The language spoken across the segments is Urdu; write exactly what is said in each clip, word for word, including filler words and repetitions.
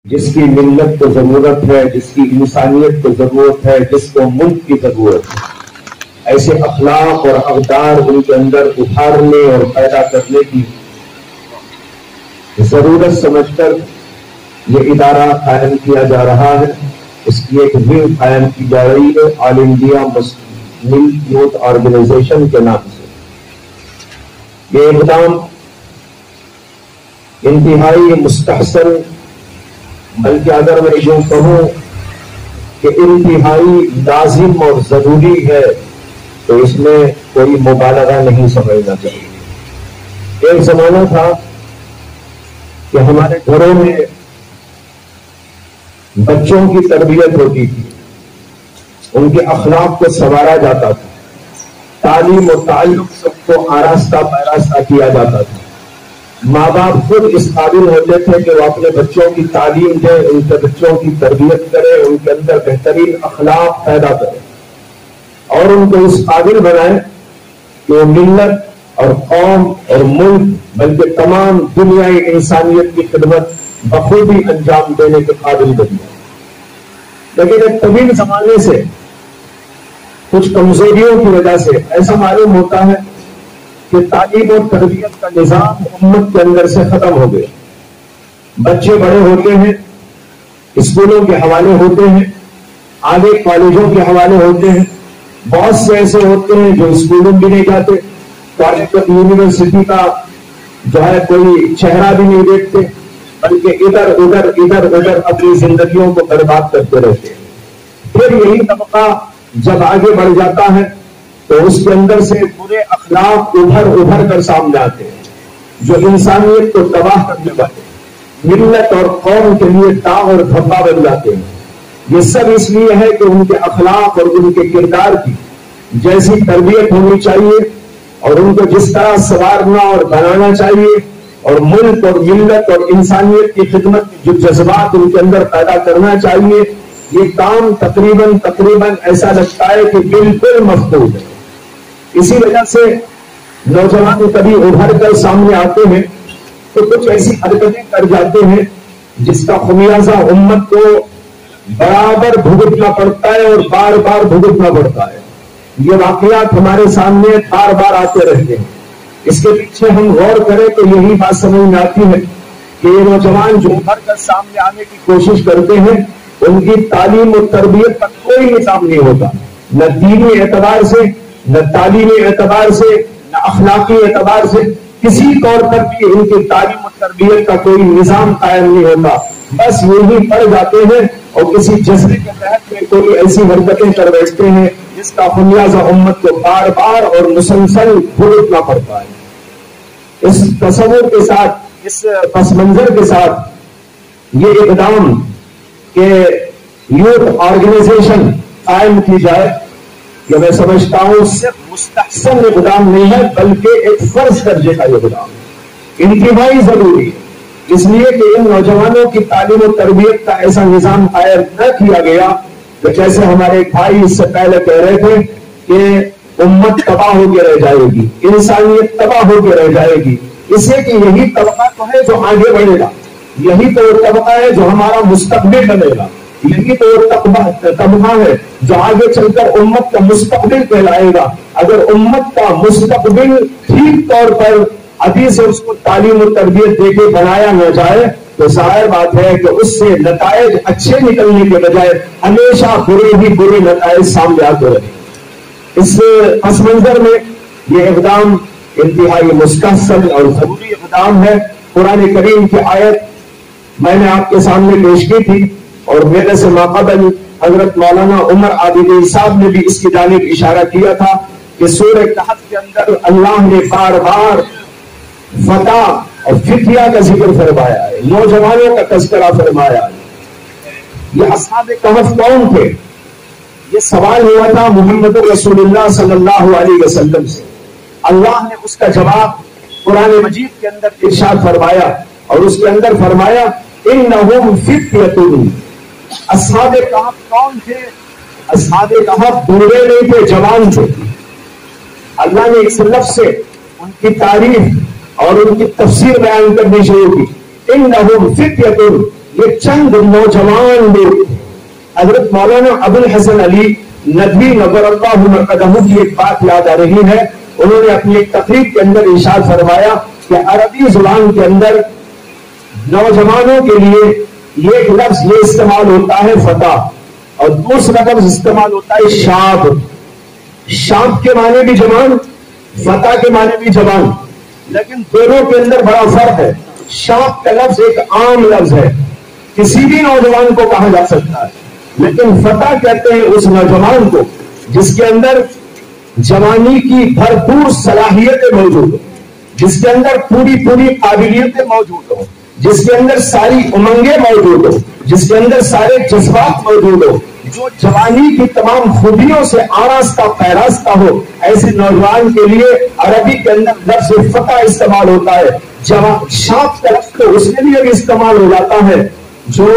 جس کی ملت کو ضرورت ہے، جس کی انسانیت کو ضرورت ہے، جس کو ملک کی ضرورت ہے، ایسے اخلاق اور اقدار ان کے اندر ابھارنے اور پیدا کرنے کی ضرورت سمجھ کر یہ ادارہ قائم کیا جا رہا ہے۔ اس کی ایک ونگ قائم کی جا رہی ہے آل انڈیا مسلم یوتھ آرگنائزیشن کے نام سے۔ یہ اقدام انتہائی مستحسن، بلکہ اگر میں یوں کہوں کہ انتہائی لازم اور ضروری ہے تو اس میں کوئی مبالغہ نہیں سمجھنا چاہیے۔ ایک زمانہ تھا کہ ہمارے گھروں میں بچوں کی تربیت ہوتی تھی، ان کے اخلاق کو سنوارا جاتا تھا، تعلیم و تعلق سب کو آراستہ پیراستہ کیا جاتا تھا۔ ماں باپ خود اس قابل ہوتے تھے کہ وہ اپنے بچوں کی تعلیم دیں، ان کے بچوں کی تربیت کریں، ان کے اندر بہترین اخلاق پیدا کریں اور ان کو اس قابل بنائیں کہ وہ ملت اور قوم اور ملک بلکہ تمام دنیائی انسانیت کی خدمت بخوبی انجام دینے کے قابل بنے۔ لیکن ایک طویل زمانے سے کچھ کمزوریوں کی وجہ سے ایسا معلوم ہوتا ہے کہ تعلیم اور تربیت کا نظام امت کے اندر سے ختم ہو گیا۔ بچے بڑے ہوتے ہیں، اسکولوں کے حوالے ہوتے ہیں، آگے کالجوں کے حوالے ہوتے ہیں، بہت سے ایسے ہوتے ہیں جو اسکولوں بھی نہیں جاتے، کالج اور یونیورسٹی کا جو ہے کوئی چہرہ بھی نہیں دیکھتے، بلکہ ادھر ادھر ادھر ادھر اپنی زندگیوں کو برباد کرتے رہتے ہیں۔ پھر یہی طبقہ جب آگے بڑھ جاتا ہے تو اس کے اندر سے برے اخلاق ابھر ابھر کر سامنے آتے ہیں جو انسانیت کو تباہ کرنے والے، ملت اور قوم کے لیے داغ اور دھبا بن جاتے ہیں۔ یہ سب اس لیے ہے کہ ان کے اخلاق اور ان کے کردار کی جیسی تربیت ہونی چاہیے اور ان کو جس طرح سنوارنا اور بنانا چاہیے اور ملک اور ملت اور انسانیت کی خدمت جو جذبات ان کے اندر پیدا کرنا چاہیے، یہ کام تقریباً تقریباً ایسا لگتا ہے کہ بالکل مفقود ہے۔ اسی وجہ سے نوجوان کبھی ابھر کر سامنے آتے ہیں تو کچھ ایسی حرکتیں کر جاتے ہیں جس کا خمیازہ امت کو برابر بھگتنا پڑتا ہے اور بار بار بھگتنا پڑتا ہے۔ یہ واقعات ہمارے سامنے بار بار آتے رہتے ہیں۔ اس کے پیچھے ہم غور کریں تو یہی بات سمجھ میں آتی ہے کہ یہ نوجوان جو ابھر کر سامنے آنے کی کوشش کرتے ہیں ان کی تعلیم و تربیت کا کوئی نظام نہیں ہوتا، نہ دینی اعتبار سے، نہ تعلیمی اعتبار سے، نہ اخلاقی اعتبار سے، کسی طور پر بھی ان کی تعلیم و تربیت کا کوئی نظام قائم نہیں ہوتا۔ بس یہی پڑ جاتے ہیں اور کسی جذبے کے تحت میں کوئی ایسی حرکتیں کر بیٹھتے ہیں جس کا خمیازہ امت کو بار بار اور مسلسل بھگتنا پڑتا ہے۔ اس تصور کے ساتھ، اس پس منظر کے ساتھ یہ اقدام کہ یوتھ آرگنائزیشن قائم کی جائے، یہ میں سمجھتا ہوں صرف مستحسن اقدام نہیں ہے بلکہ ایک فرض درجے کا یہ اقدام انتہائی ضروری ہے، اس لیے کہ ان نوجوانوں کی تعلیم و تربیت کا ایسا نظام قائم نہ کیا گیا کہ جیسے ہمارے بھائی اس سے پہلے کہہ رہے تھے کہ امت تباہ ہو کے رہ جائے گی، انسانیت تباہ ہو کے رہ جائے گی، اس لیے کہ یہی طبقہ تو ہے جو آگے بڑھے گا، یہی تو وہ طبقہ ہے جو ہمارا مستقبل بنے گا، یہی تو وہ طبقہ ہے جو آگے چل کر امت کا مستقبل کہلائے گا۔ اگر امت کا مستقبل ٹھیک طور پر ابھی سے اس کو تعلیم و تربیت دے کے بنایا نہ جائے تو ظاہر بات ہے کہ اس سے نتائج اچھے نکلنے کے بجائے ہمیشہ برے ہی برے نتائج سامنے آتے رہے۔ اس پس منظر میں یہ اقدام انتہائی مستحسن اور ضروری اقدام ہے۔ قرآن کریم کی آیت میں نے آپ کے سامنے پیش کی تھی اور میرے سے ماقبل حضرت مولانا عمر عابدی صاحب نے بھی اس کی جانب اشارہ کیا تھا کہ سورہ کہف کے اندر اللہ نے بار بار فتح اور فتیہ کا ذکر فرمایا ہے، نوجوانوں کا تذکرہ فرمایا ہے۔ یہ اصحاب کہف کون تھے؟ یہ سوال ہوا تھا محمد رسول اللہ صلی اللہ علیہ وسلم سے، اللہ نے اس کا جواب قرآن مجید کے اندر ارشاد فرمایا اور اس کے اندر فرمایا انہم فتیۃ۔ اصحاب کہف کون تھے؟ اصحاب کہف بوڑھے نہیں تھے، جوان تھے۔ اللہ نے اس لفظ سے ان کی تعریف اور ان کی تفسیر بیان کرنی شروع کی، انہم فتیۃ، یہ چند نوجوان لوگ، حضرت مولانا ابو الحسن علی ندوی نور اللہ مرقدہ کی ایک بات یاد آ رہی ہے. انہوں نے اپنی ایک تقریر کے اندر ارشاد فرمایا کہ عربی زبان کے اندر نوجوانوں کے لیے ایک لفظ یہ استعمال ہوتا ہے فتح، اور دوسرا لفظ استعمال ہوتا ہے شاب. شاب کے معنی بھی جوان، فتح کے معنی بھی جوان، لیکن دونوں کے اندر بڑا فرق ہے. شاب کا لفظ ایک عام لفظ ہے، کسی بھی نوجوان کو کہا جا سکتا ہے، لیکن فتح کہتے ہیں اس نوجوان کو جس کے اندر جوانی کی بھرپور صلاحیتیں موجود ہو، جس کے اندر پوری پوری قابلیتیں موجود ہو، جس کے اندر ساری امنگیں موجود ہو، جس کے اندر سارے جذبات موجود ہو، جو جوانی کی تمام خوبیوں سے آراستہ پیراستہ ہو. ایسے نوجوان کے لیے عربی کے اندر لفظ فتح استعمال ہوتا ہے. جوان شاب کا لفظ تو اس کے لیے بھی استعمال ہو جاتا ہے جو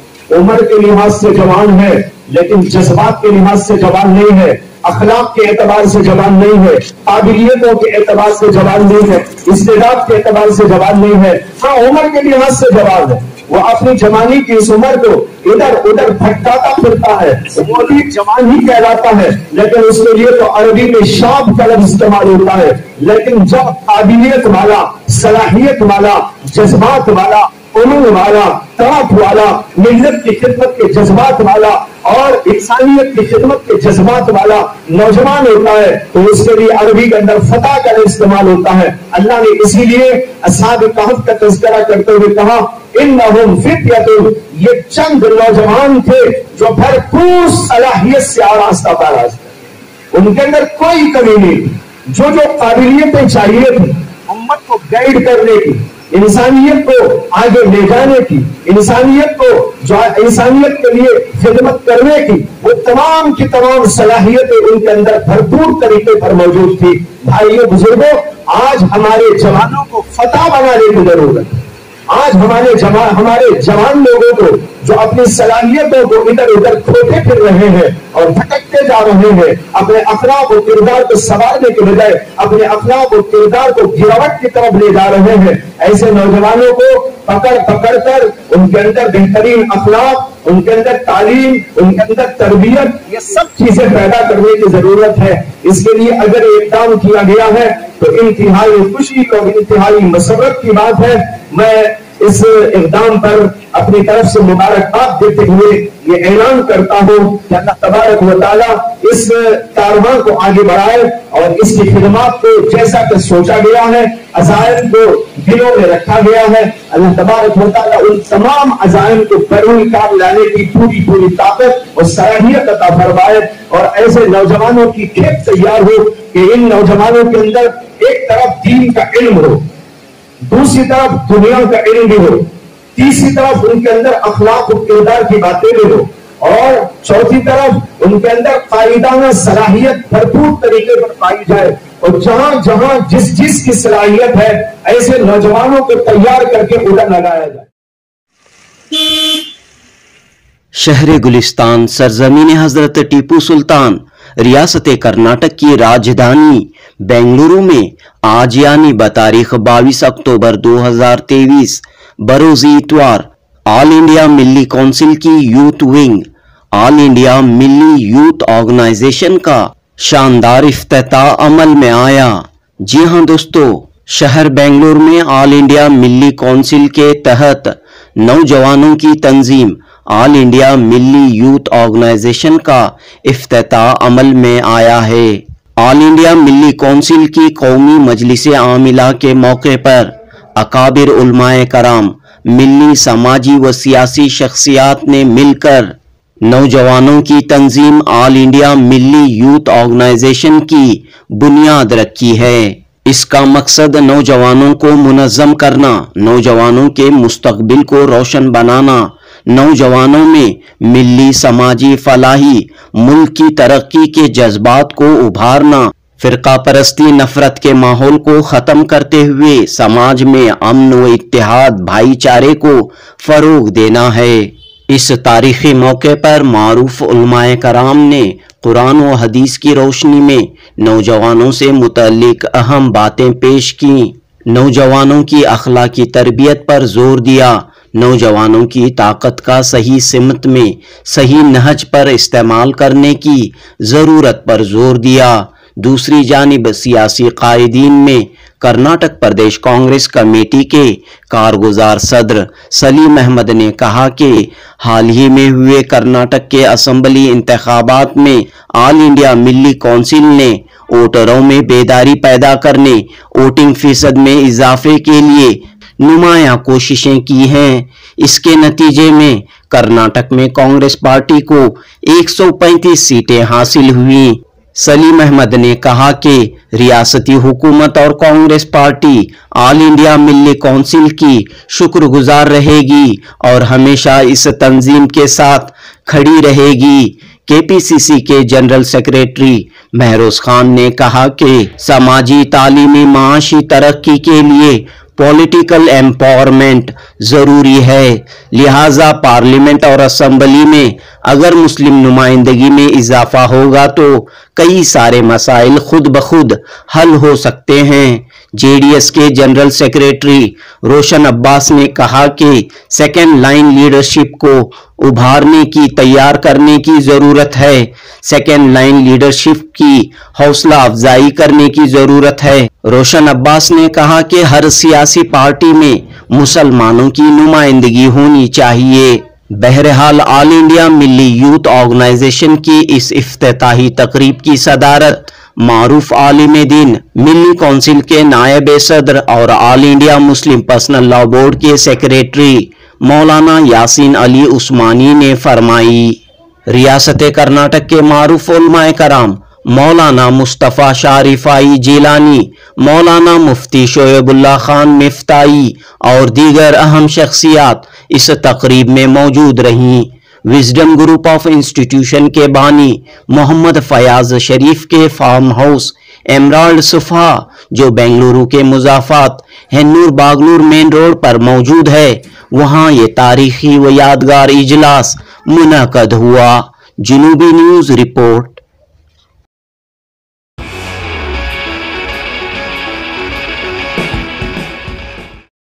عمر کے لحاظ سے جوان ہے لیکن جذبات کے لحاظ سے جوان نہیں ہے، اخلاق کے اعتبار سے جوان نہیں ہے، قابلیتوں کے اعتبار سے جوان نہیں ہے، استعداد کے اعتبار سے جوان نہیں ہے. ہاں عمر کے لحاظ سے جوان ہے، وہ اپنی جوانی کی اس عمر کو ادھر ادھر بھٹکاتا پھرتا ہے، وہ بھی جوان ہی کہلاتا ہے، لیکن اس کے لیے تو عربی میں شاب کا لفظ استعمال ہوتا ہے. لیکن جب قابلیت والا، صلاحیت والا، جذبات والا، امنگ والا، طاقت والا، ملت کی خدمت کے جذبات والا اور انسانیت کی خدمت کے جذبات والا نوجوان ہوتا ہے تو اس کے لیے عربی کے اندر فتح کا استعمال ہوتا ہے. اللہ نے اسی لیے اصحاب کہف کا تذکرہ کرتے ہوئے کہا انہم فتیۃ، یہ چند نوجوان تھے جو بھرپور صلاحیت سے آراستہ پاراستہ، ان کے اندر کوئی کمی نہیں، جو جو قابلیتیں چاہیے تھی امت کو گائیڈ کرنے کی، انسانیت کو آگے لے جانے کی، انسانیت کو جو انسانیت کے لیے خدمت کرنے کی، وہ تمام کی تمام صلاحیتیں ان کے اندر بھرپور طریقے پر موجود تھی. بھائیو بزرگوں، آج ہمارے جوانوں کو فتح بنانے کی ضرورت ہے. آج ہمارے جوان ہمارے جوان لوگوں کو جو اپنی صلاحیتوں کو ادھر ادھر کھوتے پھر رہے ہیں اور بھٹکتے جا رہے ہیں، اپنے اخلاق و کردار کو سنوارنے کے بجائے اپنے اخلاق و کردار کو گراوٹ کی طرف لے جا رہے ہیں، ایسے نوجوانوں کو پکڑ پکڑ کر ان کے اندر بہترین اخلاق، ان کے اندر تعلیم، ان کے اندر تربیت، یہ سب چیزیں پیدا کرنے کی ضرورت ہے. اس کے لیے اگر اقدام کیا گیا ہے تو انتہائی خوشی اور انتہائی مسرت کی بات ہے. میں اس اقدام پر اپنی طرف سے مبارکباد دیتے ہوئے یہ اعلان کرتا ہوں کہ اللہ تبارک و تعالیٰ اس کاروان کو آگے بڑھائے اور اس کی خدمات کو جیسا کہ سوچا گیا ہے، عزائم کو دلوں میں رکھا گیا ہے، اللہ تبارک و تعالیٰ ان تمام عزائم کو بیرون کام لانے کی پوری پوری طاقت اور صلاحیت عطا فرمائے اور ایسے نوجوانوں کی کھیپ تیار ہو کہ ان نوجوانوں کے اندر ایک طرف دین کا علم ہو، دوسری طرف دنیا کا علم بھی ہو، تیسری طرف ان کے اندر اخلاق و کردار کی باتیں بھی ہو، اور چوتھی طرف ان کے اندر قائدانہ صلاحیت بھرپور طریقے پر پائی جائے. اور جہاں جہاں جس جس کی صلاحیت ہے ایسے نوجوانوں کو تیار کر کے ادھر لگایا جائے. شہر گلستان، سرزمین حضرت ٹیپو سلطان، ریاست کرناٹک کی راجدھانی بنگلورو میں آج یعنی بتاریخ بائیس اکتوبر دو ہزار تیئیس بروز اتوار آل انڈیا ملی کونسل کی youth wing, all India Milli youth organization کا شاندار افتتاح عمل میں آیا. جی ہاں دوستو، شہر بنگلور میں آل انڈیا ملی کونسل کے تحت نوجوانوں کی تنظیم all India Milli youth organization کا افتتاح عمل میں آیا ہے. آل انڈیا ملی کونسل کی قومی مجلس عاملہ کے موقع پر اکابر علماء کرام، ملی سماجی و سیاسی شخصیات نے مل کر نوجوانوں کی تنظیم all India Milli youth organization کی بنیاد رکھی ہے. اس کا مقصد نوجوانوں کو منظم کرنا، نوجوانوں کے مستقبل کو روشن بنانا، نوجوانوں میں ملی سماجی فلاحی، ملک کی ترقی کے جذبات کو ابھارنا، فرقہ پرستی نفرت کے ماحول کو ختم کرتے ہوئے سماج میں امن و اتحاد، بھائی چارے کو فروغ دینا ہے. اس تاریخی موقع پر معروف علماء کرام نے قرآن و حدیث کی روشنی میں نوجوانوں سے متعلق اہم باتیں پیش کیں، نوجوانوں کی اخلاقی تربیت پر زور دیا، नौजवानों की ताकत का सही सिमत में सही नहज पर इस्तेमाल करने की ज़रूरत पर जोर दिया। दूसरी जानिब सियासी कायदीन में कर्नाटक प्रदेश कांग्रेस कमेटी के कारगुजार सदर सलीम अहमद ने कहा कि हाल ही में हुए कर्नाटक के असेंबली इंतखाबात में ऑल इंडिया मिल्ली काउंसिल ने वोटरों में बेदारी पैदा करने, वोटिंग फीसद में इजाफे के लिए नुमायां कोशिशें की हैं। इसके नतीजे में कर्नाटक में कांग्रेस पार्टी को एक सौ पैंतीस सीटें हासिल हुई। सलीम अहमद ने कहा कि रियासती हुकूमत और Congress party all India Milli council की शुक्रगुजार रहेगी और हमेशा इस तंजीम के साथ खड़ी रहेगी। केपीसीसी के जनरल सेक्रेटरी महरोज खान ने कहा कि समाजी, तालीमी, माशी तरक्की के लिए पॉलिटिकल एम्पावरमेंट जरूरी है, लिहाजा पार्लियामेंट और असेंबली में अगर मुस्लिम नुमाइंदगी में इजाफा होगा तो कई सारे मसाइल खुद ब खुद हल हो सकते हैं। जेडीएस के जनरल सेक्रेटरी रोशन अब्बास ने कहा कि सेकेंड लाइन लीडरशिप को उभारने की, तैयार करने की जरूरत है। सेकेंड लाइन लीडरशिप की हौसला अफजाई करने की जरूरत है। रोशन अब्बास ने कहा कि हर सियासी पार्टी में मुसलमानों की नुमाइंदगी होनी चाहिए। बहरहाल all India Milli youth organization की इस इफ्तिताही तकरीब की सदारत मारूफ आलिम दीन मिल्ली काउंसिल के नायब सदर और ऑल इंडिया मुस्लिम पर्सनल लॉ बोर्ड के सेक्रेटरी मौलाना यासीन अली उस्मानी ने फरमाई। रियासत कर्नाटक के मारूफ उलमाए कराम मौलाना मुस्तफ़ा शाह रिफाई जिलानी, मौलाना मुफ्ती शोएबुल्लाह खान मिफ्ताई और दीगर अहम शख्सियात इस तकरीब में मौजूद रहीं। विजडम ग्रुप ऑफ इंस्टीट्यूशन के बानी मोहम्मद फयाज शरीफ के फार्म हाउस एमराल्ड सुफा जो बेंगलुरु के मुजाफात हेन्नूर बागलूर मेन रोड पर मौजूद है, वहां ये तारीखी व यादगार इजलास मुनक़द हुआ। जुनूबी न्यूज रिपोर्ट।